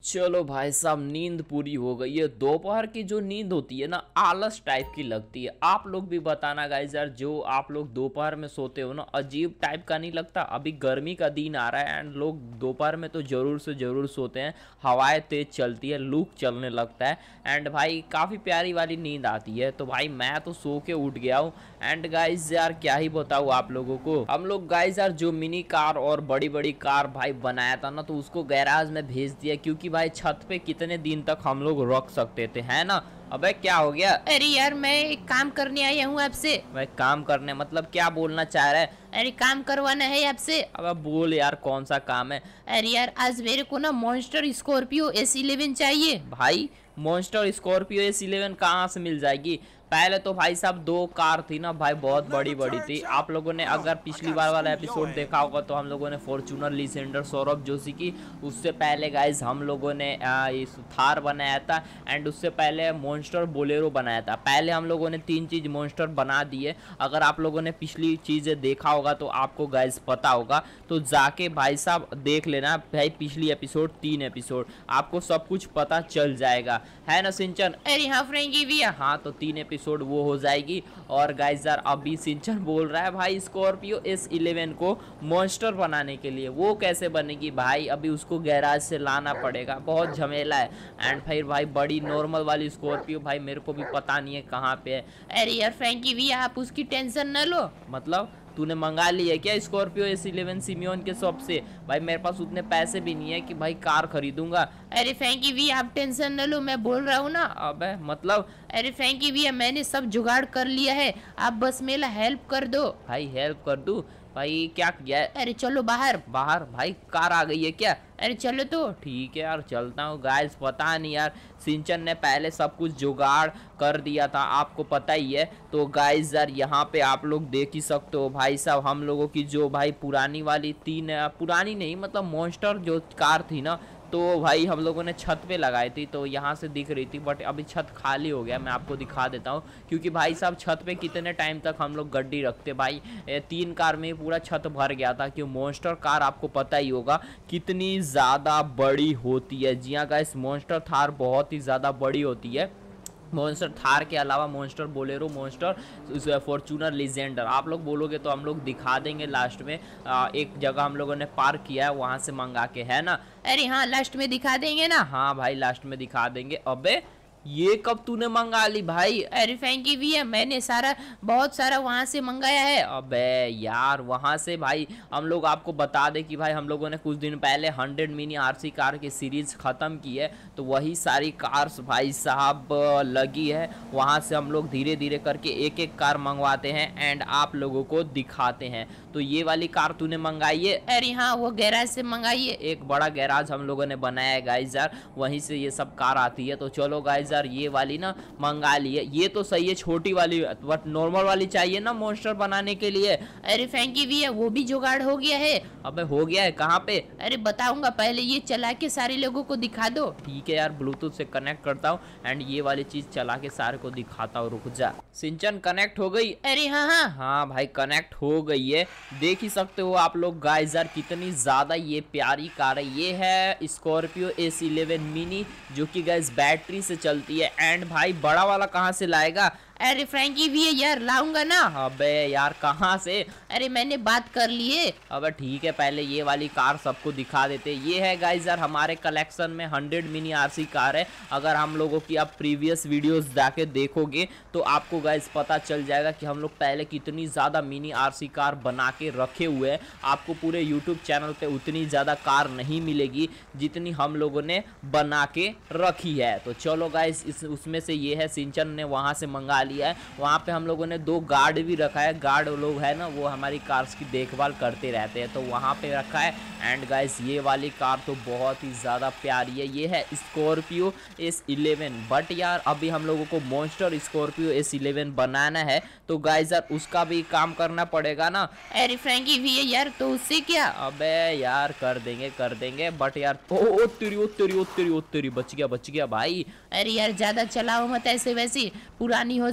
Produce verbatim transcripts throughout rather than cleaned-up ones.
चलो भाई साहब, नींद पूरी हो गई है। दोपहर की जो नींद होती है ना, आलस टाइप की लगती है। आप लोग भी बताना गाइस यार, जो आप लोग दोपहर में सोते हो ना, अजीब टाइप का नहीं लगता? अभी गर्मी का दिन आ रहा है एंड लोग दोपहर में तो ज़रूर से ज़रूर सोते हैं। हवाएं तेज चलती है, लू चलने लगता है एंड भाई काफ़ी प्यारी वाली नींद आती है। तो भाई मैं तो सो के उठ गया हूँ एंड गाइस यार क्या ही बताऊँ आप लोगों को। हम लोग गाइस यार जो मिनी कार और बड़ी बड़ी कार भाई बनाया था ना, तो उसको गैराज में भेज दिया, क्योंकि भाई छत पे कितने दिन तक हम लोग रख सकते थे, है ना? अबे क्या हो गया? अरे यार मैं एक काम करने आया हूँ आपसे। भाई काम करने मतलब क्या बोलना चाह रहा है? अरे काम करवाना है आपसे। अब बोल यार, कौन सा काम है? अरे यार आज मेरे को ना मॉन्स्टर स्कॉर्पियो एस इलेवन चाहिए। भाई मॉन्स्टर स्कॉर्पियो एस इलेवन कहाँ से मिल जाएगी? पहले तो भाई साहब दो कार थी ना भाई, बहुत बड़ी बड़ी थी। आप लोगों ने अगर पिछली बार वाला एपिसोड देखा होगा तो हम लोगों ने फॉर्च्यूनर लिसेंडर सौरभ जोशी की, उससे पहले गाइज हम लोगों ने इस थार बनाया था एंड उससे पहले मॉन्स्टर बोलेरो बनाया था। पहले हम लोगों ने तीन चीज़ मॉन्स्टर बना दिए। अगर आप लोगों ने पिछली चीज़ें देखा होगा तो आपको गाइज पता होगा, तो जाके भाई साहब देख लेना भाई पिछली एपिसोड, तीन एपिसोड, आपको सब कुछ पता चल जाएगा, है ना सिंचन? अरे हाँ फ्रेंकी भैया। हाँ तो तीन एपिसोड वो हो जाएगी। और गाइस यार अभी सिंचन बोल रहा है भाई स्कॉर्पियो एस इलेवन को मॉन्स्टर बनाने के लिए। वो कैसे बनेगी भाई? अभी उसको गैराज से लाना पड़ेगा, बहुत झमेला है। एंड फिर भाई बड़ी नॉर्मल वाली स्कॉर्पियो भाई मेरे को भी पता नहीं है कहाँ पे है। अरे यार फ्रेंकी भैया आप उसकी टेंशन न लो। मतलब तूने मंगा ली है क्या स्कॉर्पियो एस इलेवन सिमियोन के शॉप से? भाई मेरे पास उतने पैसे भी नहीं है कि भाई कार खरीदूंगा। अरे फ्रेंकी भैया आप टेंशन न लो, मैं बोल रहा हूँ ना। अबे मतलब? अरे फ्रेंकी भैया मैंने सब जुगाड़ कर लिया है, आप बस मेरा हेल्प कर दो। भाई हेल्प कर दूं? भाई क्या किया है? अरे चलो बाहर। बाहर? भाई कार आ गई है क्या? अरे चलो तो। ठीक है यार चलता हूँ। गाइस पता नहीं यार, सिंचन ने पहले सब कुछ जुगाड़ कर दिया था, आपको पता ही है। तो गाइस यार यहाँ पे आप लोग देख ही सकते हो भाई साहब, हम लोगों की जो भाई पुरानी वाली तीन, पुरानी नहीं मतलब मॉन्स्टर जो कार थी ना, तो भाई हम लोगों ने छत पे लगाई थी, तो यहाँ से दिख रही थी। बट अभी छत खाली हो गया, मैं आपको दिखा देता हूँ। क्योंकि भाई साहब छत पे कितने टाइम तक हम लोग गड्डी रखते भाई, तीन कार में पूरा छत भर गया था। क्यों? मॉन्स्टर कार आपको पता ही होगा कितनी ज़्यादा बड़ी होती है। जी हाँ गाइस, मॉन्स्टर थार बहुत ही ज़्यादा बड़ी होती है। मॉन्स्टर थार के अलावा monster Bolero, monster Fortuner Legender, आप लोग बोलोगे तो हम लोग दिखा देंगे लास्ट में। आ, एक जगह हम लोगों ने पार्क किया है, वहाँ से मंगा के, है ना? अरे हाँ लास्ट में दिखा देंगे ना। हाँ भाई लास्ट में दिखा देंगे। अबे ये कब तूने मंगा ली भाई? अरे फ्रेंकी भैया मैंने सारा बहुत सारा वहाँ से मंगाया है। अबे यार वहाँ से भाई हम लोग आपको बता दें कि भाई हम लोगों ने कुछ दिन पहले हंड्रेड मिनी आरसी कार की सीरीज ख़त्म की है, तो वही सारी कार्स भाई साहब लगी है। वहाँ से हम लोग धीरे धीरे करके एक एक कार मंगवाते हैं एंड आप लोगों को दिखाते हैं। तो ये वाली कार तूने मंगाई है? अरे हाँ वो गैराज से मंगाई है। एक बड़ा गैराज हम लोगों ने बनाया है गाइस यार, वहीं से ये सब कार आती है। तो चलो गाइस यार ये वाली ना मंगा ली है। ये तो सही है, छोटी वाली, बट नॉर्मल वाली चाहिए ना मॉन्स्टर बनाने के लिए। अरे फ्रेंकी भैया वो भी जुगाड़ हो गया है। अबे हो गया है? कहाँ पे? अरे बताऊंगा, पहले ये चला के सारे लोगों को दिखा दो। ठीक है यार, ब्लूटूथ से कनेक्ट करता हूँ एंड ये वाली चीज चला के सारे को दिखाता हूँ। रुक जा। सिंचन कनेक्ट हो गई? अरे हाँ हाँ हाँ भाई कनेक्ट हो गई है। देख ही सकते हो आप लोग गाइस यार कितनी ज्यादा ये प्यारी कार है। ये है स्कॉर्पियो एस इलेवन मिनी, जो कि गाइस बैटरी से चलती है। एंड भाई बड़ा वाला कहाँ से लाएगा? अरे फ्रेंकी भैया यार लाऊंगा ना। अबे यार कहाँ से? अरे मैंने बात कर लिए। अबे ठीक है, पहले ये वाली कार सबको दिखा देते। ये है गाइस यार हमारे कलेक्शन में हंड्रेड मिनी आरसी कार है। अगर हम लोगों की आप प्रीवियस वीडियोस जाके देखोगे तो आपको गाइस पता चल जाएगा कि हम लोग पहले कितनी ज़्यादा मिनी आरसी कार बना के रखे हुए हैं। आपको पूरे यूट्यूब चैनल पे उतनी ज़्यादा कार नहीं मिलेगी जितनी हम लोगों ने बना के रखी है। तो चलो गाइस इस उसमें से ये है, सिंचन ने वहाँ से मंगा लिया है। वहाँ पे हम लोगों ने दो गार्ड भी रखा है। गार्ड लोग है ना, वो हमारी कार्स की देखभाल करते रहते हैं, तो वहाँ पे रखा है। एंड गाइस ये वाली कार तो बहुत ही ज़्यादा प्यारी है। ये है स्कॉर्पियो एस इलेवन। बट यार अभी हम लोगों को मॉन्स्टर स्कॉर्पियो एस इलेवन बनाना है, तो गाइस यार उसका भी काम करना पड़ेगा ना। अरे फ्रेंकी भैया यार तो उससे क्या? अबे यार कर देंगे कर देंगे बट यार ओ तेरी ओ तेरी ओ तेरी ओ तेरी बच गया बच गया भाई। अरे यार ज्यादा चलाओ मत, ऐसे वैसे पुरानी हो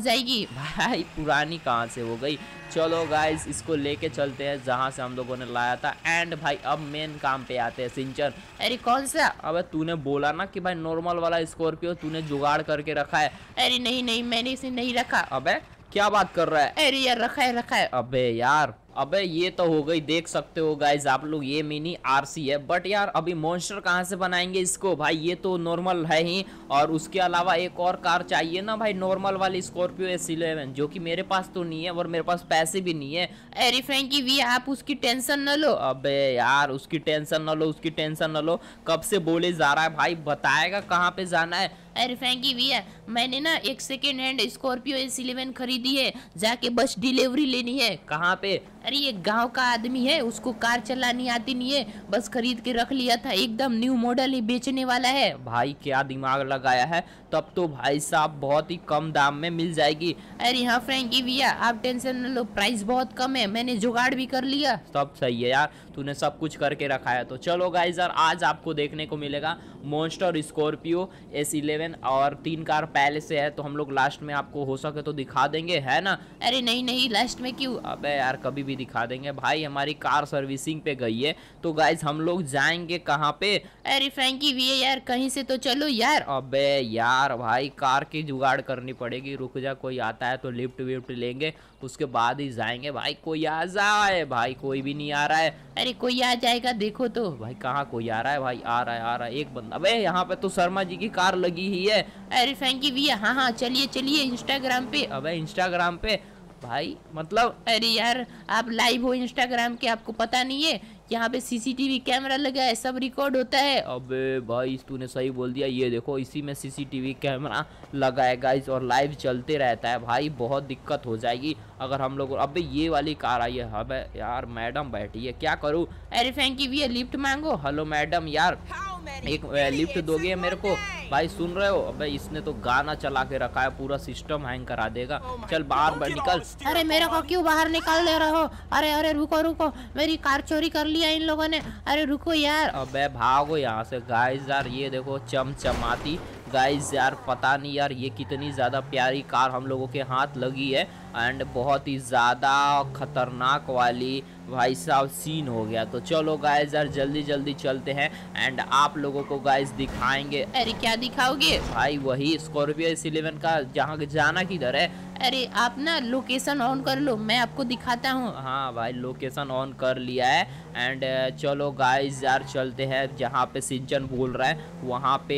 जाएगी। भाई पुरानी कहाँ से हो गई। चलो गाइस इसको लेके चलते हैं जहाँ से हम लोगों ने लाया था। एंड भाई अब मेन काम पे आते हैं सिंचन। अरे कौन सा? अबे तूने बोला ना कि भाई नॉर्मल वाला स्कॉर्पियो तूने जुगाड़ करके रखा है। अरे नहीं नहीं, मैंने इसे नहीं रखा। अबे क्या बात कर रहा है। अरे यार रखा है रखा है। अबे यार, अबे ये तो हो गई, देख सकते हो गाइज आप लोग, ये मिनी आरसी है। बट यार अभी मॉन्स्टर कहाँ से बनाएंगे इसको भाई, ये तो नॉर्मल है ही। और उसके अलावा एक और कार चाहिए ना भाई, नॉर्मल वाली स्कॉर्पियो एस इलेवन, जो कि मेरे पास तो नहीं है और मेरे पास पैसे भी नहीं है। अरे फ्रैंकी वी आप उसकी टेंशन न लो। अबे यार उसकी टेंशन न लो, उसकी टेंशन न लो, कब से बोले जा रहा है भाई, बताएगा कहाँ पे जाना है। अरे फ्रैंकी भैया मैंने ना एक second hand Scorpio S eleven खरीदी है, जाके बस डिलीवरी लेनी है। कहाँ पे? अरे ये गांव का आदमी है, उसको कार चलानी आती नहीं है, बस खरीद के रख लिया था, एकदम न्यू मॉडल ही बेचने वाला है। भाई क्या दिमाग लगाया है, तब तो भाई साहब बहुत ही कम दाम में मिल जाएगी। अरे हाँ फ्रैंकी भैया आप टेंशन न लो, प्राइस बहुत कम है, मैंने जुगाड़ भी कर लिया। सब सही है यार, तूने सब कुछ करके रखा है। तो चलो गाइस यार आज आपको देखने को मिलेगा मॉन्स्टर स्कॉर्पियो एस इलेवन, और तीन कार पहले से है तो हम लोग लास्ट में आपको हो सके तो दिखा देंगे, है ना? अरे नहीं नहीं लास्ट में क्यों? अबे यार कभी भी दिखा देंगे भाई, हमारी कार सर्विसिंग पे गई है। तो गाइस हम लोग जाएंगे कहाँ पे? अरे फ्रैंकी भैया यार कहीं से तो चलो यार। अबे यार भाई कार की जुगाड़ करनी पड़ेगी, रुक जा, कोई आता है तो लिफ्ट विफ्ट लेंगे, उसके बाद ही जाएंगे। भाई कोई आ जाए, भाई कोई भी नहीं आ रहा है। अरे कोई आ जाएगा देखो तो। भाई कहाँ कोई आ रहा है? भाई आ रहा है आ रहा है एक बंदा। अबे यहाँ पे तो शर्मा जी की कार लगी ही है। अरे फ्रैंकी भैया हाँ हाँ चलिए चलिए इंस्टाग्राम पे। अबे इंस्टाग्राम पे भाई मतलब? अरे यार आप लाइव हो इंस्टाग्राम के, आपको पता नहीं है? यहाँ पे सीसीटीवी कैमरा लगा है, सब रिकॉर्ड होता है। अबे भाई तूने सही बोल दिया, ये देखो इसी में सीसीटीवी कैमरा लगा है गाइस, और लाइव चलते रहता है। भाई बहुत दिक्कत हो जाएगी अगर हम लोग। अबे ये वाली कार आई है। अबे यार मैडम बैठी है, क्या करूँ? अरे फ्रैंकी भैया लिफ्ट मांगो। हेलो मैडम, यार एक लिफ्ट दोगे मेरे को? भाई सुन रहे हो? अबे इसने तो गाना चला के रखा है, पूरा सिस्टम हैंग करा देगा। चल बाहर बाहर निकल। अरे मेरे को क्यों बाहर निकाल दे रहे हो? अरे अरे रुको रुको, मेरी कार चोरी कर लिया इन लोगों ने। अरे रुको यार। अबे भागो यहाँ से गाइस। यार ये देखो चमचमाती गाइस, यार पता नहीं यार ये कितनी ज़्यादा प्यारी कार हम लोगों के हाथ लगी है, एंड बहुत ही ज़्यादा खतरनाक वाली भाई साहब सीन हो गया। तो चलो गाइस यार जल्दी जल्दी चलते हैं एंड आप लोगों को गाइस दिखाएंगे। अरे क्या दिखाओगे? भाई वही स्कॉर्पियो एस इलेवन का, जहाँ जाना किधर है? अरे आप ना लोकेशन ऑन कर लो, मैं आपको दिखाता हूँ। हाँ भाई लोकेशन ऑन कर लिया है, एंड चलो गाइस यार चलते हैं जहाँ पे सिंचन बोल रहा है, वहाँ पे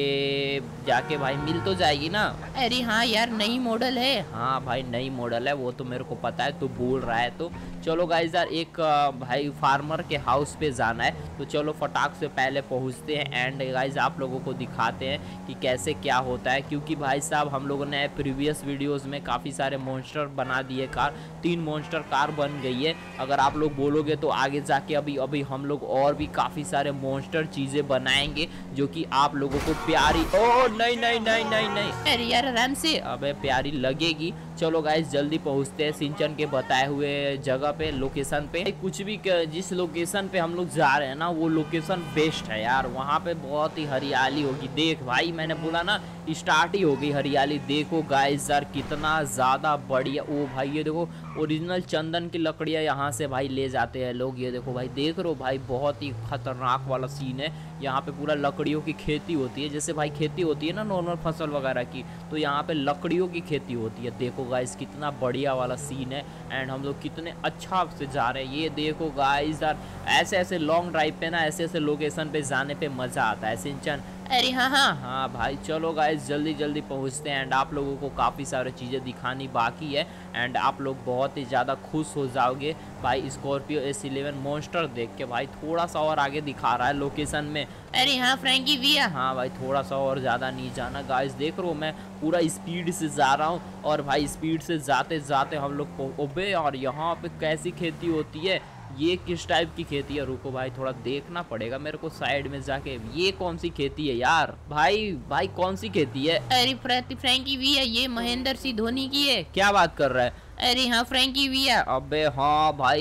जाके भाई मिल तो जाएगी ना? अरे हाँ यार नई मॉडल है। हाँ भाई नई मॉडल है, वो तो मेरे को पता है, तू बोल रहा है। तो चलो गाइस यार एक भाई फार्मर के हाउस पे जाना है, तो चलो फटाक से पहले पहुँचते हैं एंड गाइस आप लोगों को दिखाते हैं कि कैसे क्या होता है। क्योंकि भाई साहब हम लोगों ने प्रीवियस वीडियोज़ में काफ़ी सारे मॉन्स्टर बना दिए कार, तीन मॉन्स्टर कार बन गई है। अगर आप लोग बोलोगे तो आगे जाके अभी अभी हम लोग और भी काफ़ी सारे मॉन्स्टर चीज़ें बनाएंगे जो कि आप लोगों को प्यारी, ओ नहीं नहीं नहीं नहीं नहीं, अरे यार आराम से। अबे प्यारी लगेगी। चलो गाइस जल्दी पहुंचते हैं सिंचन के बताए हुए जगह पे, लोकेशन पे। कुछ भी जिस लोकेशन पे हम लोग जा रहे हैं ना वो लोकेशन बेस्ट है यार, वहाँ पे बहुत ही हरियाली होगी। देख भाई मैंने बोला ना स्टार्ट ही हो गई हरियाली। देखो गाइस यार कितना ज़्यादा बढ़िया। ओ भाई ये देखो ओरिजिनल चंदन की लकड़ियाँ यहाँ से भाई ले जाते हैं लोग। ये देखो भाई, देख रहे हो भाई बहुत ही खतरनाक वाला सीन है। यहाँ पे पूरा लकड़ियों की खेती होती है, जैसे भाई खेती होती है ना नॉर्मल फसल वगैरह की, तो यहाँ पे लकड़ियों की खेती होती है। देखो गाइस कितना बढ़िया वाला सीन है, एंड हम लोग कितने अच्छा से जा रहे हैं। ये देखो गाइस यार ऐसे ऐसे लॉन्ग ड्राइव पे ना ऐसे ऐसे लोकेशन पे जाने पे मज़ा आता है सिंचन। अरे हाँ हाँ हाँ भाई चलो गाइस जल्दी जल्दी पहुँचते हैं एंड आप लोगों को काफ़ी सारी चीज़ें दिखानी बाकी है, एंड आप लोग बहुत ही ज़्यादा खुश हो जाओगे भाई स्कॉर्पियो एस इलेवन मॉन्स्टर देख के। भाई थोड़ा सा और आगे दिखा रहा है लोकेशन में। अरे हाँ फ्रैंकी भैया। हाँ भाई थोड़ा सा और ज़्यादा नहीं जाना गाइस। देख रहे हो मैं पूरा स्पीड से जा रहा हूँ, और भाई स्पीड से जाते जाते हम लोग, ओबे यार यहाँ पे कैसी खेती होती है, ये किस टाइप की खेती है? रुको भाई थोड़ा देखना पड़ेगा मेरे को साइड में जाके, ये कौन सी खेती है यार? भाई भाई कौन सी खेती है? अरे फ्रैंकी भैया ये महेंद्र सिंह धोनी की है। क्या बात कर रहा है? अरे हाँ फ्रैंकी भैया। अबे हाँ भाई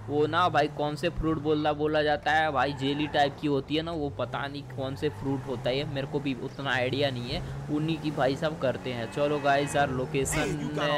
वो ना भाई कौन से फ्रूट बोला बोला जाता है भाई, जेली टाइप की होती है ना वो, पता नहीं कौन से फ्रूट होता है, मेरे को भी उतना आइडिया नहीं है, उन्हीं की भाई सब करते हैं। चलो गाइस यार लोकेशन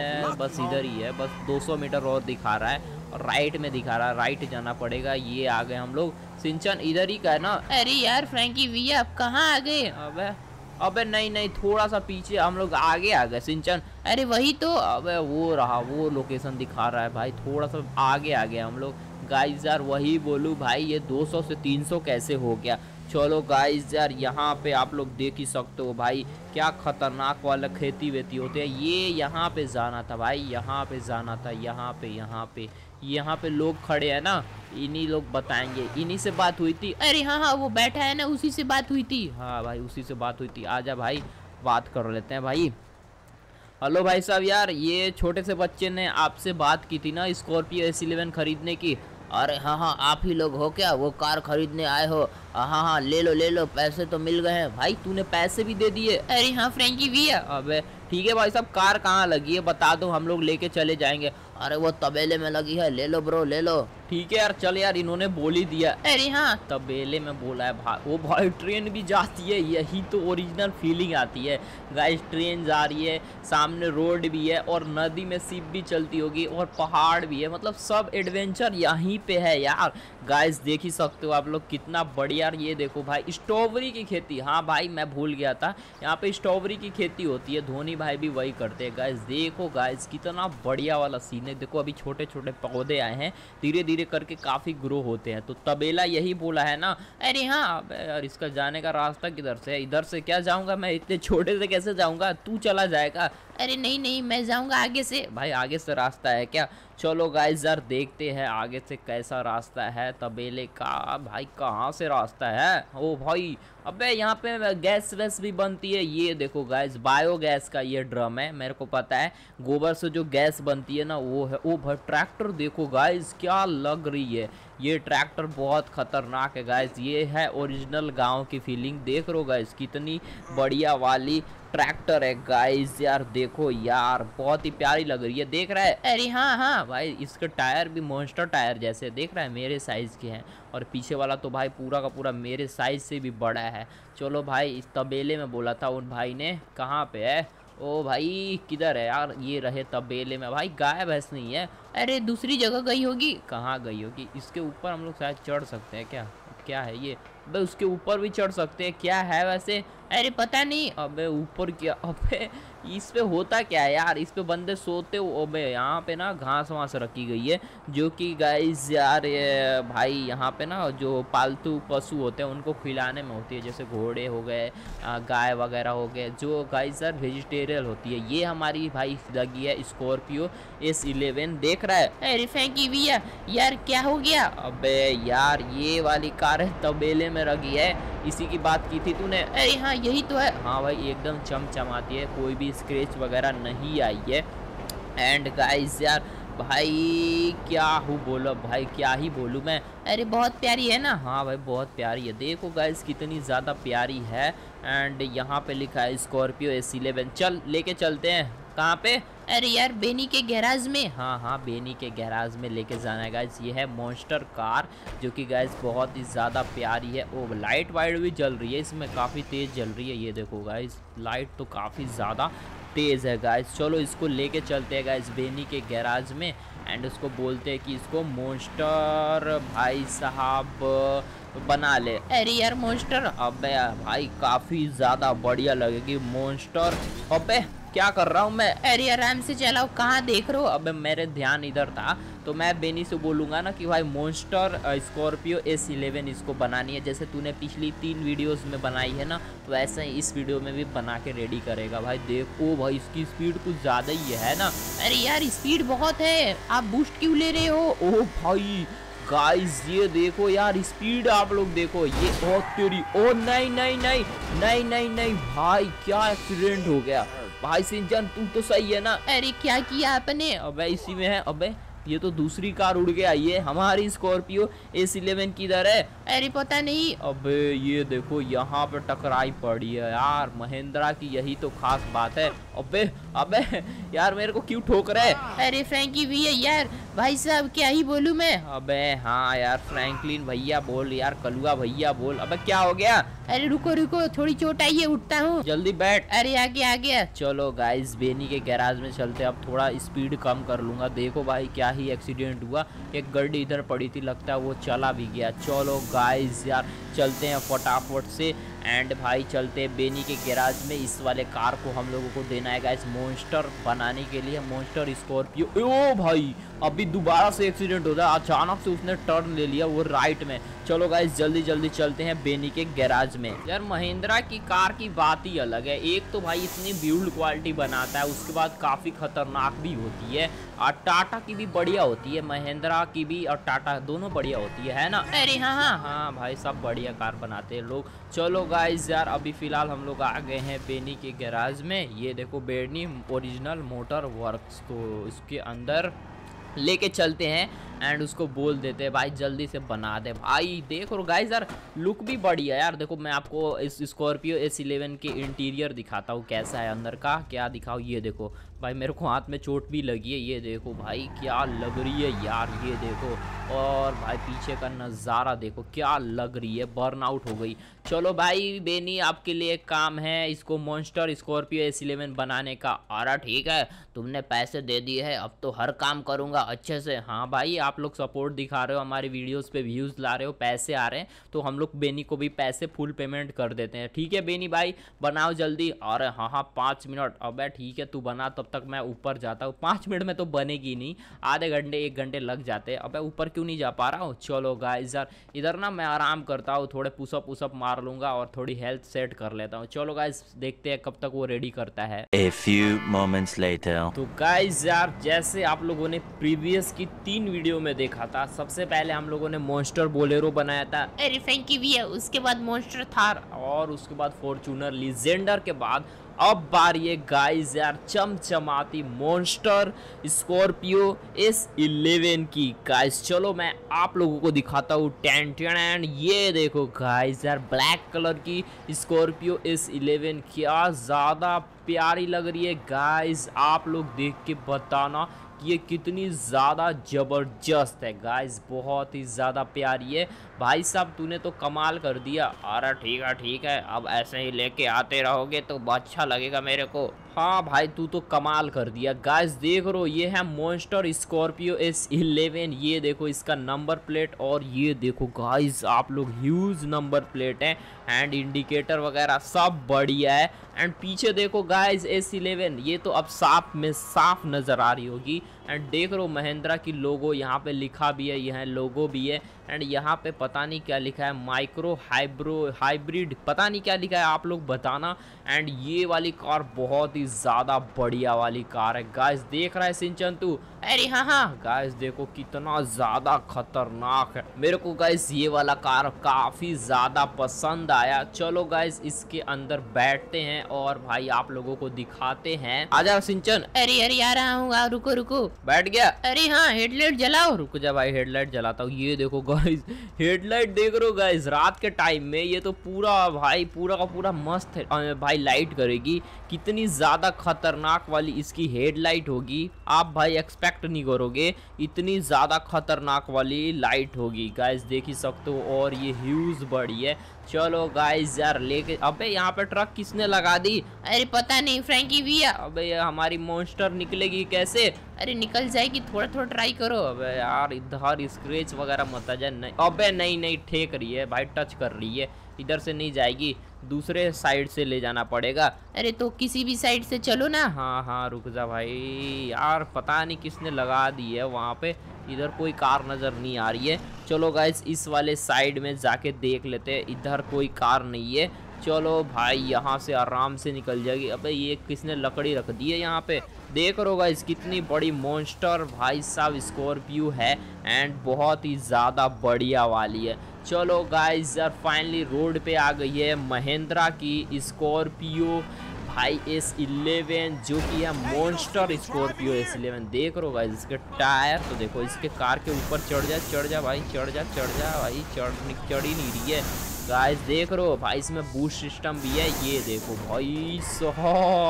बस इधर ही है, बस दो सौ मीटर और दिखा रहा है, और राइट में दिखा रहा है, राइट जाना पड़ेगा। ये आ गए हम लोग। सिंचन इधर ही का है ना? अरे यार फ्रैंकी भैया आप कहाँ आ गए? अबे अबे नहीं नहीं, थोड़ा सा पीछे हम लोग आगे आ गए सिंचन। अरे वही तो। अबे वो रहा, वो लोकेशन दिखा रहा है भाई, थोड़ा सा आगे आ गए हम लोग। गाइस यार वही बोलूँ भाई, ये दो सौ से तीन सौ कैसे हो गया। चलो गाइस यार यहाँ पे आप लोग देख ही सकते हो भाई, क्या खतरनाक वाला खेती वेती होते हैं। ये यहाँ पे जाना था भाई, यहाँ पे जाना था, यहाँ पे यहाँ पे यहाँ पे लोग खड़े हैं ना, इन्हीं लोग बताएंगे, इन्हीं से बात हुई थी। अरे हाँ हाँ वो बैठा है ना, उसी से बात हुई थी। हाँ भाई उसी से बात हुई थी, आजा भाई बात कर लेते हैं भाई। हेलो भाई साहब, यार ये छोटे से बच्चे ने आपसे बात की थी ना स्कॉर्पियो एस इलेवन खरीदने की। अरे हाँ हाँ आप ही लोग हो क्या, वो कार खरीदने आए हो? हाँ हाँ ले लो ले लो, पैसे तो मिल गए हैं। भाई तूने पैसे भी दे दिए? अरे हाँ फ्रैंकी भैया। अबे ठीक है भाई साहब, कार कहाँ लगी है बता दो, हम लोग लेके चले जाएंगे। अरे वो तबेले में लगी है, ले लो ब्रो ले लो। ठीक है यार चल यार, इन्होंने बोल ही दिया। अरे हाँ तबेले में बोला है भाई, वो भाई ट्रेन भी जाती है, यही तो ओरिजिनल फीलिंग आती है गाइस। ट्रेन जा रही है, सामने रोड भी है, और नदी में शिप भी चलती होगी, और पहाड़ भी है, मतलब सब एडवेंचर यहीं पे है यार। गाइस देख ही सकते हो आप लोग कितना बढ़िया। ये देखो भाई स्ट्रॉबेरी की खेती, हाँ भाई मैं भूल गया था, यहाँ पे स्ट्रॉबेरी की खेती होती है, धोनी भाई भी वही करते हैं। गाइस देखो गाइस कितना बढ़िया वाला सीन है। देखो अभी छोटे छोटे पौधे आए हैं, धीरे धीरे करके काफी ग्रो होते हैं। तो तबेला यही बोला है ना? अरे हाँ। अबे यार इसका जाने का रास्ता किधर से है? इधर से क्या जाऊंगा मैं, इतने छोटे से कैसे जाऊंगा, तू चला जाएगा? अरे नहीं नहीं मैं जाऊंगा आगे से। भाई आगे से रास्ता है क्या? चलो गाइस यार देखते हैं आगे से कैसा रास्ता है तबेले का। भाई कहाँ से रास्ता है? ओ भाई अबे यहाँ पे गैस वैस भी बनती है। ये देखो गाइस बायोगैस का ये ड्रम है, मेरे को पता है, गोबर से जो गैस बनती है ना वो है। ओ भाई ट्रैक्टर देखो गाइस क्या लग रही है, ये ट्रैक्टर बहुत खतरनाक है गाइस। ये है ओरिजिनल गांव की फीलिंग, देख रहे हो गाइस कितनी बढ़िया वाली ट्रैक्टर है गाइस। यार देखो यार बहुत ही प्यारी लग रही है, देख रहा है? अरे हाँ हाँ भाई इसके टायर भी मॉन्स्टर टायर जैसे, देख रहा है, मेरे साइज के हैं, और पीछे वाला तो भाई पूरा का पूरा मेरे साइज से भी बड़ा है। चलो भाई इस तबेले में बोला था उन भाई ने, कहाँ पे है? ओ भाई किधर है यार? ये रहे तबेले में। भाई गाय भैंस नहीं है? अरे दूसरी जगह गई होगी। कहाँ गई होगी? इसके ऊपर हम लोग शायद चढ़ सकते हैं क्या? क्या है ये? अबे उसके ऊपर भी चढ़ सकते हैं, क्या है वैसे? अरे पता नहीं। अबे ऊपर क्या? अबे इस पे होता क्या है यार? इस पे बंदे सोते हो? अबे यहाँ पे ना घास वास रखी गई है, जो कि गाइस यार ये भाई यहाँ पे ना जो पालतू पशु होते हैं उनको खिलाने में होती है, जैसे घोड़े हो गए, गाय वगैरह हो गए, जो गाइस यार वेजिटेरियल होती है। ये हमारी भाई लगी है स्कॉर्पियो एस इलेवन, देख रहा है? अरे फेंकी भैया यार क्या हो गया? अबे यार ये वाली कार है, तबेले में लगी है, इसी की बात की थी तूने? अरे हाँ यही तो है। हाँ भाई एकदम चमचमाती है, कोई भी स्क्रैच वगैरह नहीं आई है। एंड गाइस यार भाई क्या हूँ बोलो भाई, क्या ही बोलूँ मैं। अरे बहुत प्यारी है ना? हाँ भाई बहुत प्यारी है, देखो गाइस कितनी ज़्यादा प्यारी है। एंड यहाँ पे लिखा है स्कॉर्पियो एस इलेवन। चल लेके चलते हैं। कहाँ पे? अरे यार बेनी के गैराज में। हाँ हाँ बेनी के गैराज में लेके जाना है गाइस। ये है मॉन्स्टर कार, जो कि गाइस बहुत ही ज़्यादा प्यारी है। ओ लाइट वाइट भी जल रही है इसमें, काफ़ी तेज़ जल रही है। ये देखो गाइस लाइट तो काफ़ी ज़्यादा तेज़ है गाइस। चलो इसको लेके चलते हैं गाइस बेनी के गैराज में, एंड उसको बोलते हैं कि इसको मॉन्स्टर भाई साहब बना ले। अरे यार मॉन्स्टर। अबे भाई काफ़ी ज़्यादा बढ़िया लगेगी मॉन्स्टर। अबे क्या कर रहा हूँ मैं? अरे आराम से चलाओ, कहाँ देख रहे हो? अबे मेरे ध्यान इधर था, तो मैं बेनी से बोलूँगा ना कि भाई मॉन्स्टर स्कॉर्पियो एस इलेवन इसको बनानी है, जैसे तूने पिछली तीन वीडियोस में बनाई है ना, तो ऐसे ही इस वीडियो में भी बना के रेडी करेगा। भाई देखो भाई इसकी स्पीड कुछ ज़्यादा ही है ना? अरे यार स्पीड बहुत है, आप बूस्ट क्यों ले रहे हो? ओ भाई गाइस ये देखो यार स्पीड आप लोग देखो, ये बहुत तेरी। ओ नहीं नहीं नहीं नहीं नहीं नहीं भाई क्या एक्सीडेंट हो गया भाई। सिंचन तू तो सही है ना? अरे क्या किया आपने? अबे इसी में है। अबे ये तो दूसरी कार उड़ के आई है, हमारी स्कॉर्पियो एस इलेवन किधर है? अरे पता नहीं। अबे ये देखो यहाँ पे टकराई पड़ी है यार, महिंद्रा की यही तो खास बात है। अबे अबे यार मेरे को क्यों ठोक रहे? अरे फ्रैंकी भैया यार भाई साहब क्या ही बोलूं मैं। अबे हाँ यार, फ्रैंकलिन भैया बोल यार, कलुआ भैया बोल। अबे क्या हो गया? अरे रुको रुको, थोड़ी चोट आई है, उठता हूँ। जल्दी बैठ। अरे आ गया आ गया। चलो गाइस, बेनी के गैराज में चलते। अब थोड़ा स्पीड कम कर लूंगा। देखो भाई क्या ही एक्सीडेंट हुआ, एक गाड़ी इधर पड़ी थी, लगता है वो चला भी गया। चलो गाइस यार चलते हैं फटाफट से। एंड भाई चलते हैं बेनी के गैराज में। इस वाले कार को हम लोगों को देना है गाइस मॉन्स्टर बनाने के लिए, मॉन्स्टर स्कॉर्पियो। ओ भाई अभी दोबारा से एक्सीडेंट हो गया, अचानक से उसने टर्न ले लिया वो राइट में। चलो गाइस जल्दी जल्दी चलते हैं बेनी के गैराज में। यार महिंद्रा की कार की बात ही अलग है। एक तो भाई इतनी बिल्ड क्वालिटी बनाता है, उसके बाद काफ़ी खतरनाक भी होती है। और टाटा की भी बढ़िया होती है, महिंद्रा की भी और टाटा दोनों बढ़िया होती है, है ना? अरे हाँ हाँ हाँ भाई सब बढ़िया कार बनाते हैं लोग। चलो गाइस यार अभी फ़िलहाल हम लोग आ गए हैं बेनी के गैराज में। ये देखो बेनी ओरिजिनल मोटर वर्क्स, तो इसके अंदर लेके चलते हैं एंड उसको बोल देते हैं भाई जल्दी से बना दे। भाई देखो गाइस यार लुक भी बढ़िया यार। देखो मैं आपको इस स्कॉर्पियो एस इलेवन के इंटीरियर दिखाता हूँ कैसा है अंदर का। क्या दिखाओ, ये देखो भाई मेरे को हाथ में चोट भी लगी है, ये देखो भाई क्या लग रही है यार, ये देखो। और भाई पीछे का नज़ारा देखो क्या लग रही है, बर्न आउट हो गई। चलो भाई बेनी आपके लिए एक काम है, इसको मॉन्स्टर स्कॉर्पियो एस इलेवन बनाने का। अरे ठीक है, तुमने पैसे दे दिए हैं, अब तो हर काम करूँगा अच्छे से। हाँ भाई आप लोग सपोर्ट दिखा रहे हो, हमारे वीडियोस पे व्यूज़ ला रहे हो, पैसे आ रहे हैं, तो हम लोग बेनी को भी पैसे फुल पेमेंट कर देते हैं। ठीक है बेनी भाई बनाओ जल्दी। अरे हाँ हाँ पाँच मिनट। अबे ठीक है तू बना, तब तक मैं ऊपर जाता हूँ। पाँच मिनट में तो बनेगी नहीं, आधे घंटे एक घंटे लग जाते हैं। अबे ऊपर क्यों नहीं जा पा रहा हूँ। चलो गाइस यार इधर ना मैं आराम करता हूँ, थोड़े पुशअप पुशअप मार लूँगा और थोड़ी हेल्थ सेट कर लेता हूँ। चलो गाइस देखते हैं कब तक वो रेडी करता है। A few moments later. तो गाइस यार जैसे आप लोगों ने प्रीवियस की तीन वीडियो में देखा था, सबसे पहले हम लोगों ने मॉन्स्टर बोलेरो बनाया था। अरे फ्रैंकी भी है, उसके बाद मॉन्स्टर थार, और उसके बाद फॉर्च्यूनर लीजेंडर के बाद अब बारी है गाइस यार चमचमाती मॉन्स्टर स्कॉर्पियो एस इलेवन की। गाइस चलो मैं आप लोगों को दिखाता हूँ। टेन टेन ये देखो गाइस यार ब्लैक कलर की स्कॉर्पियो एस इलेवन, क्या ज़्यादा प्यारी लग रही है गाइस। आप लोग देख के बताना कि ये कितनी ज़्यादा ज़बरदस्त है गाइस, बहुत ही ज़्यादा प्यारी है। भाई साहब तूने तो कमाल कर दिया। अरे ठीक है ठीक है, अब ऐसे ही लेके आते रहोगे तो अच्छा लगेगा मेरे को। हाँ भाई तू तो कमाल कर दिया। गाइस देख रो ये है मॉन्स्टर स्कॉर्पियो एस इलेवन। ये देखो इसका नंबर प्लेट, और ये देखो गाइस आप लोग ह्यूज नंबर प्लेट है एंड इंडिकेटर वगैरह सब बढ़िया है। एंड पीछे देखो गाइस एस इलेवन, ये तो अब साफ में साफ नज़र आ रही होगी। एंड देख रो महिंद्रा की लोगो यहाँ पे लिखा भी है, यहाँ लोगो भी है। एंड यहाँ पे पता नहीं क्या लिखा है, माइक्रो हाइब्रो हाइब्रिड पता नहीं क्या लिखा है, आप लोग बताना। एंड ये वाली कार बहुत ही ज़्यादा बढ़िया वाली कार है गाइस। देख रहा है सिंचन तू? अरे हाँ हाँ गाइस देखो कितना ज़्यादा खतरनाक है। मेरे को गाइस ये वाला कार काफ़ी ज़्यादा पसंद आया। चलो गाइस इसके अंदर बैठते हैं और भाई आप लोगों को दिखाते हैं। आजा सिंचन। अरे अरे आ रहा हूँ, रुको रुको। बैठ गया? अरे हाँ हेडलाइट जलाओ। रुक जा भाई हेडलाइट जलाता हूँ। ये देखो गाइस हेडलाइट देख रहे हो गाइस, रात के टाइम में ये तो पूरा भाई पूरा का पूरा मस्त है भाई, लाइट करेगी। कितनी ज़्यादा खतरनाक वाली इसकी हेडलाइट होगी, आप भाई एक्सपेक्ट नहीं करोगे इतनी ज़्यादा खतरनाक वाली लाइट होगी गाइस, देख ही सकते हो। और ये ह्यूज बड़ी है। चलो गाइस यार लेके, अबे यहाँ पे ट्रक किसने लगा दी? अरे पता नहीं फ्रैंकी भैया। अबे हमारी मॉन्स्टर निकलेगी कैसे? अरे निकल जाएगी, थोड़ा थोड़ा ट्राई करो। अबे यार इधर स्क्रैच वगैरह मत आ जाए। नहीं अबे नहीं नहीं ठेक रही है भाई, टच कर रही है, इधर से नहीं जाएगी, दूसरे साइड से ले जाना पड़ेगा। अरे तो किसी भी साइड से चलो ना। हाँ हाँ रुक जा भाई, यार पता नहीं किसने लगा दी है वहाँ पे, इधर कोई कार नज़र नहीं आ रही है। चलो गाइस इस वाले साइड में जाके देख लेते हैं, इधर कोई कार नहीं है। चलो भाई यहाँ से आराम से निकल जाएगी। अबे ये किसने लकड़ी रख दी है यहाँ पे? देख रहे हो गाइस कितनी बड़ी मॉन्स्टर भाई साहब स्कॉर्पियो है एंड बहुत ही ज़्यादा बढ़िया वाली है। चलो गाइस यार फाइनली रोड पे आ गई है महिंद्रा की स्कॉर्पियो भाई एस इलेवन, जो कि है मॉन्स्टर स्कॉर्पियो एस इलेवन। देख रहे हो गाइस इसके टायर तो देखो, इसके कार के ऊपर चढ़ जा चढ़ जा भाई, चढ़ जा चढ़ जा भाई, चढ़ चढ़ ही नहीं रही है गाइस। देख रहे हो भाई इसमें बूस्ट सिस्टम भी है, ये देखो भाई साहब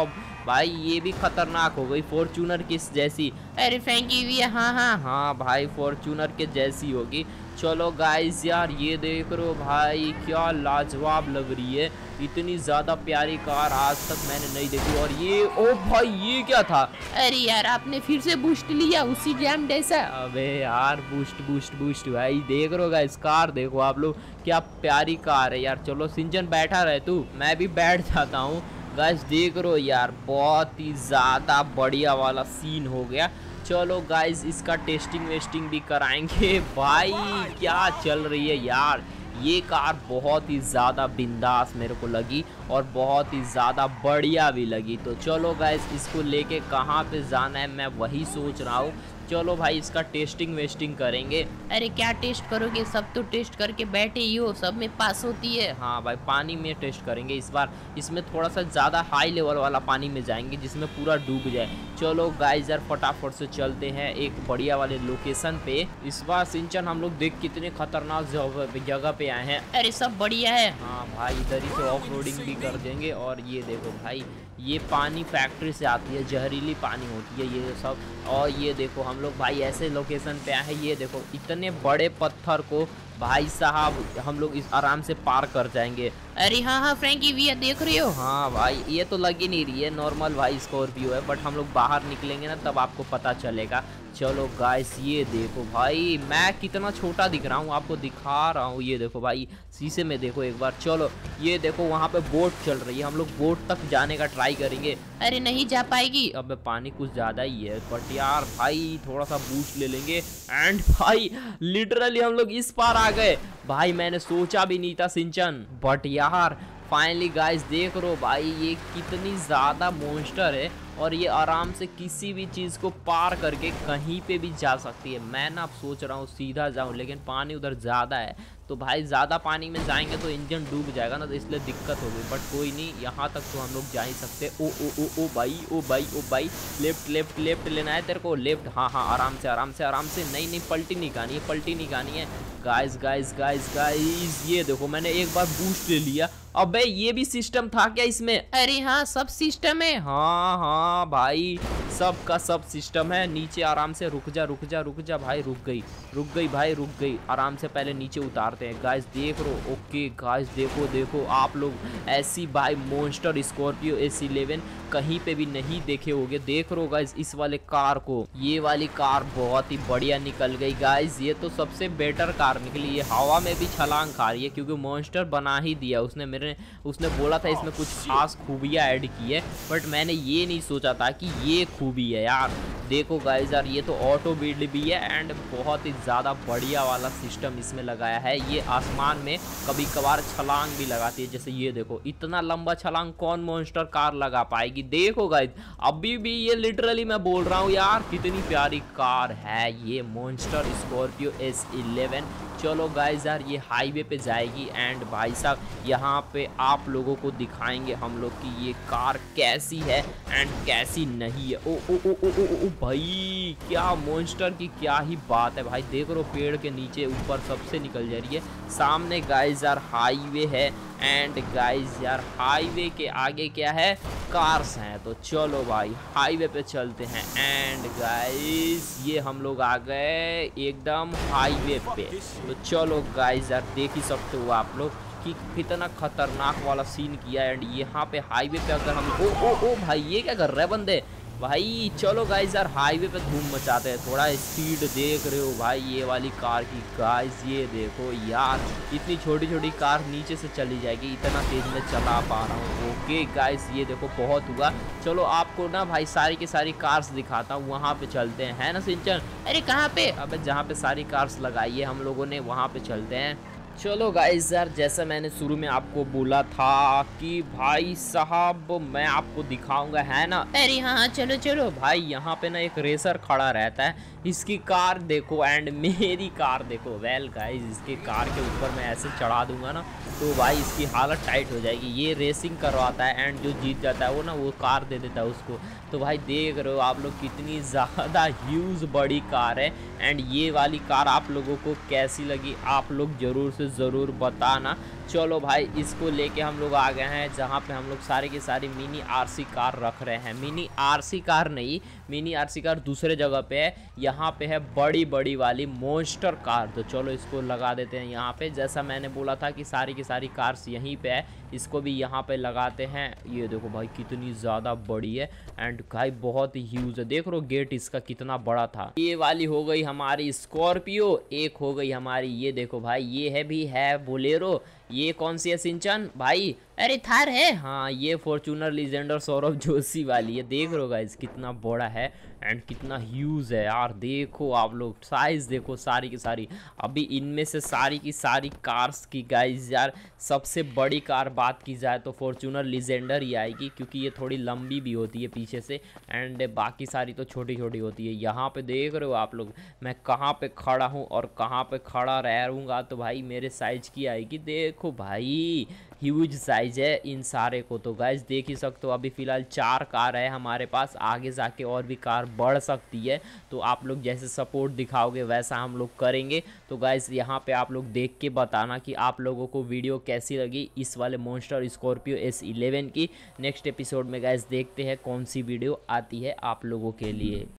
भाई ये भी खतरनाक हो गई, फॉर्च्यूनर की जैसी। अरे फ्रैंकी भैया हाँ हाँ हाँ भाई फॉर्च्यूनर के जैसी होगी। चलो गाइस यार ये देख रहे हो भाई क्या लाजवाब लग रही है, इतनी ज़्यादा प्यारी कार आज तक मैंने नहीं देखी। और ये ओ भाई ये क्या था? अरे यार आपने फिर से बूस्ट लिया उसी जैम जैसा। अबे यार बूस्ट बूस्ट बूस्ट भाई देख रहे हो गाइस, कार देखो आप लोग क्या प्यारी कार है यार। चलो सिंचन बैठा रहे तू, मैं भी बैठ जाता हूँ। गाइस देख रहे हो यार बहुत ही ज़्यादा बढ़िया वाला सीन हो गया। चलो गाइस इसका टेस्टिंग वेस्टिंग भी कराएंगे। भाई क्या चल रही है यार, ये कार बहुत ही ज़्यादा बिंदास मेरे को लगी और बहुत ही ज़्यादा बढ़िया भी लगी। तो चलो गाइस इसको लेके कहाँ पे जाना है मैं वही सोच रहा हूँ। चलो भाई इसका टेस्टिंग वेस्टिंग करेंगे। अरे क्या टेस्ट करोगे, सब तो टेस्ट करके बैठे ही हो, सब में पास होती है। हाँ भाई पानी में टेस्ट करेंगे इस बार, इसमें थोड़ा सा ज़्यादा हाई लेवल वाला पानी में जाएंगे जिसमें पूरा डूब जाए। चलो गाइस यार फटाफट से चलते हैं एक बढ़िया वाले लोकेशन पे। इस बार सिंचन हम लोग देख कितने खतरनाक जगह पे आए हैं। अरे सब बढ़िया है। हाँ भाई इधर ही से ऑफ रोडिंग भी कर देंगे। और ये देखो भाई ये पानी फैक्ट्री से आती है, जहरीली पानी होती है ये सब। और ये देखो हम लोग भाई ऐसे लोकेशन पे आए हैं, ये देखो इतने बड़े पत्थर को भाई साहब हम लोग इस आराम से पार कर जाएंगे। अरे हाँ हाँ फ्रैंकी भैया देख रहे हो। हाँ भाई ये तो लग ही नहीं रही है, नॉर्मल भाई स्कॉर्पियो है, बट हम लोग बाहर निकलेंगे ना तब आपको पता चलेगा। चलो गाइस ये देखो भाई मैं कितना छोटा दिख रहा हूँ, आपको दिखा रहा हूँ। ये देखो भाई शीशे में देखो एक बार। चलो ये देखो वहाँ पे बोट चल रही है, हम लोग बोट तक जाने का ट्राई करेंगे। अरे नहीं जा पाएगी। अब पानी कुछ ज़्यादा ही है, बट यार भाई थोड़ा सा बूस्ट ले लेंगे। एंड भाई लिटरली हम लोग इस पार आ गए। भाई मैंने सोचा भी नहीं था सिंचन, बट यार फाइनली गाइस देख रहे हो भाई ये कितनी ज़्यादा मॉन्स्टर है और ये आराम से किसी भी चीज़ को पार करके कहीं पे भी जा सकती है। मैं ना अब सोच रहा हूँ सीधा जाऊँ, लेकिन पानी उधर ज़्यादा है तो भाई ज़्यादा पानी में जाएंगे तो इंजन डूब जाएगा ना, तो इसलिए दिक्कत होगी। बट कोई नहीं, यहाँ तक तो हम लोग जा ही सकते। ओ ओ ओ ओ भाई ओ भाई ओ भाई लेफ्ट लेफ्ट लेफ्ट लेना है तेरे को, लेफ्ट। हाँ हाँ आराम से आराम से आराम से। नहीं नहीं पलटी नहीं खानी है, पलटी नहीं खानी है। गाइस गाइस गाइस गाइस ये देखो मैंने एक बार बूस्ट ले लिया। अबे ये भी सिस्टम था क्या इसमें? अरे हाँ सब सिस्टम है। हाँ हाँ भाई सब का सब सिस्टम है। नीचे आराम से रुक जा रुक जा रुक जा भाई, रुक गई रुक गई भाई रुक गई। आराम से पहले नीचे उतारते हैं। गाइस देख रो। ओके गाइस देखो देखो आप लोग ऐसी भाई मॉन्स्टर स्कॉर्पियो एस इलेवन कहीं पे भी नहीं देखे होगे। देख रो गाइस इस वाले कार को, ये वाली कार बहुत ही बढ़िया निकल गई गाइस। ये तो सबसे बेटर कार निकली, ये हवा में भी छलांग खा रही है क्योंकि मॉन्स्टर बना ही दिया उसने। मेरे उसने बोला था इसमें कुछ खास खूबियाँ ऐड की है, बट मैंने ये नहीं सोचा था कि ये खूबी है यार। देखो गाइस यार ये तो ऑटो बिल्ड भी है एंड बहुत ही ज़्यादा बढ़िया वाला सिस्टम इसमें लगाया है। ये आसमान में कभी कभार छलांग भी लगाती है, जैसे ये देखो इतना लंबा छलांग कौन मॉन्स्टर कार लगा पाएगी। देखो गाइस अभी भी ये लिटरली मैं बोल रहा हूँ यार कितनी प्यारी कार है ये मॉन्स्टर स्कॉर्पियो एस इलेवन। चलो गाइस यार ये हाईवे पे जाएगी एंड भाई साहब यहाँ पे आप लोगों को दिखाएंगे हम लोग कि ये कार कैसी है एंड कैसी नहीं है। ओ ओ ओ ओ ओ, ओ भाई क्या मॉन्स्टर की क्या ही बात है भाई। देख लो पेड़ के नीचे ऊपर सबसे निकल जा रही है। सामने गाइस यार हाईवे है एंड गाइस यार हाईवे के आगे क्या है, कार्स हैं। तो चलो भाई हाईवे पे चलते हैं एंड गाइस ये हम लोग आ गए एकदम हाईवे पे। तो चलो गाइस यार देख ही सकते हो आप लोग कि कितना खतरनाक वाला सीन किया है। एंड यहाँ पे हाईवे पे अगर हम ओ ओ ओ भाई ये क्या कर रहे हैं बंदे भाई। चलो गाइस यार हाईवे पे धूम मचाते हैं, थोड़ा स्पीड देख रहे हो भाई ये वाली कार की। गाइस ये देखो यार इतनी छोटी छोटी कार नीचे से चली जाएगी, इतना तेज में चला पा रहा हूँ। ओके गाइस ये देखो बहुत हुआ। चलो आपको ना भाई सारी की सारी कार्स दिखाता हूँ, वहाँ पे चलते हैं है ना सिंचन। अरे कहाँ पे? अबे जहाँ पे सारी कार्स लगाई है हम लोगों ने वहाँ पे चलते हैं। चलो गाइस यार जैसा मैंने शुरू में आपको बोला था कि भाई साहब मैं आपको दिखाऊंगा है ना। अरे हाँ चलो चलो भाई यहाँ पे ना एक रेसर खड़ा रहता है, इसकी कार देखो एंड मेरी कार देखो। वेल गाइस इसके कार के ऊपर मैं ऐसे चढ़ा दूंगा ना तो भाई इसकी हालत टाइट हो जाएगी। ये रेसिंग करवाता है एंड जो जीत जाता है वो ना वो कार दे देता है उसको। तो भाई देख रहे हो आप लोग कितनी ज़्यादा ह्यूज बड़ी कार है एंड ये वाली कार आप लोगों को कैसी लगी आप लोग ज़रूर से तो ज़रूर बताना। चलो भाई, इसको लेके हम लोग आ गए हैं जहाँ पे हम लोग सारी की सारी मिनी आरसी कार रख रहे हैं। मिनी आरसी कार नहीं, मिनी आरसी कार दूसरे जगह पे है, यहाँ पे है बड़ी बड़ी वाली मॉन्स्टर कार। तो चलो इसको लगा देते हैं यहाँ पे। जैसा मैंने बोला था कि सारी की सारी कार्स यहीं पे है, इसको भी यहाँ पे लगाते हैं। ये देखो भाई कितनी ज़्यादा बड़ी है एंड भाई बहुत ही ह्यूज है। देख रो गेट इसका कितना बड़ा था। ये वाली हो गई हमारी स्कॉर्पियो, एक हो गई हमारी ये देखो भाई, ये है भी है बोलेरो। ये कौन सी है सिंचन भाई? अरे थार है। हाँ, ये फॉर्च्यूनर लीजेंडर सौरभ जोशी वाली है। देख रहे हो गाइस कितना बड़ा है एंड कितना ह्यूज है यार। देखो आप लोग साइज देखो सारी की सारी। अभी इनमें से सारी की सारी कार्स की गाइस यार सबसे बड़ी कार बात की जाए तो फॉर्च्यूनर लीजेंडर ही आएगी, क्योंकि ये थोड़ी लंबी भी होती है पीछे से एंड बाकी सारी तो छोटी छोटी होती है। यहाँ पे देख रहे हो आप लोग मैं कहाँ पे खड़ा हूँ और कहाँ पे खड़ा रहूँगा तो भाई मेरे साइज की आएगी। देखो भाई ह्यूज साइज है इन सारे को। तो गाइस देख ही सकते हो अभी फ़िलहाल चार कार है हमारे पास, आगे जाके और भी कार बढ़ सकती है। तो आप लोग जैसे सपोर्ट दिखाओगे वैसा हम लोग करेंगे। तो गाइस यहाँ पे आप लोग देख के बताना कि आप लोगों को वीडियो कैसी लगी इस वाले मॉन्स्टर स्कॉर्पियो एस इलेवन की। नेक्स्ट एपिसोड में गाइस देखते हैं कौन सी वीडियो आती है आप लोगों के लिए।